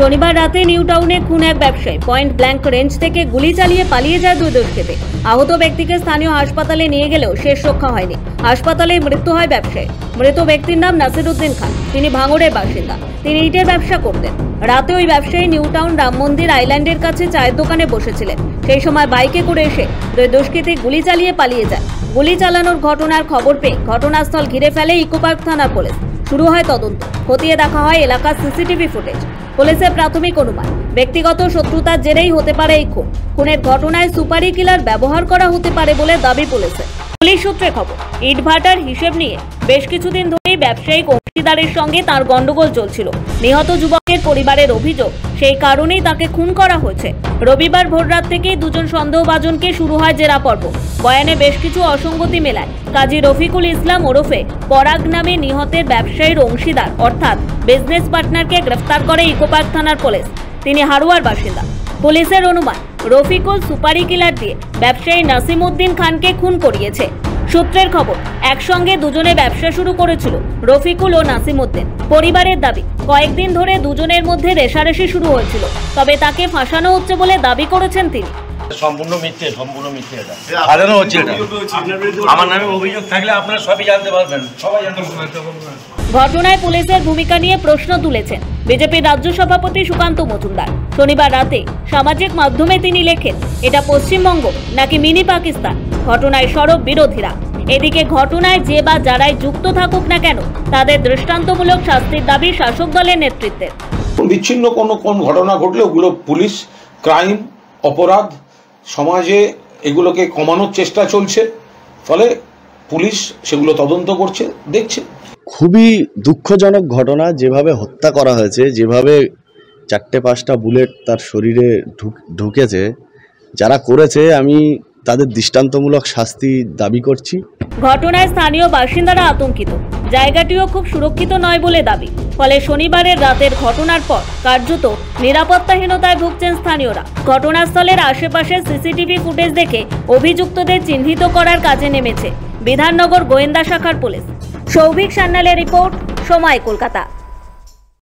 শনিবার রাতে নিউ টাউনে খুন এক ব্যবসায়ী। পয়েন্ট ব্ল্যাঙ্ক রেঞ্জ থেকে গুলি চালিয়ে পালিয়ে যায় দুই দুষ্কৃতী। আহত ব্যক্তিকে স্থানীয় হাসপাতালে নিয়ে গেলেও শেষ রক্ষা হয়নি। হাসপাতালে মৃত্যু হয় ব্যবসায়ী। মৃত ব্যক্তির নাম নাসিরউদ্দিন খান। তিনি ভাঙড়ের বাসিন্দা। তিনি ইটের ব্যবসা করতেন। রাতে ওই ব্যবসায়ী নিউ টাউন রাম মন্দির আইল্যান্ডের কাছে চায়ের দোকানে বসেছিলেন। সেই সময় বাইকে করে এসে দুই দুষ্কৃতী গুলি চালিয়ে পালিয়ে যায়। গুলি চালানোর ঘটনার খবর পেয়ে ঘটনাস্থল ঘিরে ফেলে ইকোপার্ক থানার পুলিশ। শুরু হয় তদন্ত। খতিয়ে দেখা হয় এলাকার সিসিটিভি ফুটেজ। পুলিশের প্রাথমিক অনুমান, ব্যক্তিগত শত্রুতার জেরেই হতে পারে এই খুন। খুনের ঘটনায় সুপারি কিলার ব্যবহার করা হতে পারে বলে দাবি পুলিশের। পুলিশ সূত্রে খবর, ইটভাটার হিসেব নিয়ে বেশ কিছুদিন ধরেই ব্যবসায়িক অংশীদারের সঙ্গে তার গন্ডগোল চলছিল। নিহত যুবকের পরিবারের অভিযোগ, সেই কারণেই তাকে খুন করা হয়েছে। রবিবার ভোররাত থেকেই দুজন সন্দেহভাজনকে শুরু হয় জেরা পর্ব। বয়ানে বেশ কিছু অসঙ্গতি মেলায় কাজী রফিকুল ইসলাম ওরফে পরাগ নামে নিহতের ব্যবসায়ীর অংশীদার অর্থাৎ বিজনেস পার্টনারকে গ্রেফতার করে ইকোপার্ক থানার পুলিশ। তিনি হারোয়ার বাসিন্দা। পুলিশের অনুমান, রফিকুল সুপারি কিলার দিয়ে ব্যবসায়ী নাসিমউদ্দিন খানকে খুন করিয়েছে। সূত্রের খবর, একসঙ্গে দুজনে ব্যবসা শুরু করেছিল রফিকুল ও নাসিমউদ্দিন। পরিবারের দাবি, কয়েকদিন ধরে দুজনের মধ্যে রেষারেষি শুরু হয়েছিল, তবে তাকে ফাঁসানো হচ্ছে বলে দাবি করেছেন তিনি। সম্পূর্ণ মিথ্যে এটা ফাঁসানো হচ্ছে। এটা আমার নামে অভিযোগ থাকলে আপনারা সবই জানতে পারবেন, সবাই জানতে পারবেন। ঘটনায় পুলিশের ভূমিকা নিয়ে প্রশ্ন তুলেছেন বিজেপির রাজ্য সভাপতি সুকান্ত মজুমদার। শনিবার রাতে সামাজিক মাধ্যমে তিনি লেখেন, এটা পশ্চিমবঙ্গ নাকি মিনি পাকিস্তান? ঘটনায় সরব বিরোধীরা। এদিকে ঘটনায় যে বা যারাই যুক্ত থাকুক না কেন, তাদের দৃষ্টান্তমূলক শাস্তির দাবি শাসক দলের নেতৃত্বের। বিচ্ছিন্ন কোন ঘটনা ঘটলে ওগুলো পুলিশ ক্রাইম অপরাধ সমাজে এগুলোকে কমানোর চেষ্টা চলছে, ফলে পুলিশ সেগুলো তদন্ত করছে, দেখছে। খুবই দুঃখজনক ঘটনা, যেভাবে হত্যা করা হয়েছে, যেভাবে 4-5টা বুলেট তার শরীরে ঢুকেছে, যারা করেছে আমি তাদের দৃষ্টান্তমূলক শাস্তি দাবি করছি। ঘটনায় স্থানীয় বাসিন্দারা আতঙ্কিত। জায়গাটিও খুব সুরক্ষিত নয় বলে দাবি। ফলে শনিবারের রাতের ঘটনার পর কার্যত নিরাপত্তাহীনতায় ভুগছেন স্থানীয়রা। ঘটনাস্থলের আশেপাশে সিসিটিভি ফুটেজ দেখে অভিযুক্তদের চিহ্নিত করার কাজে নেমেছে বিধাননগর গোয়েন্দা শাখার পুলিশ। সৌভিক সান্যালের রিপোর্ট, সময়, কলকাতা।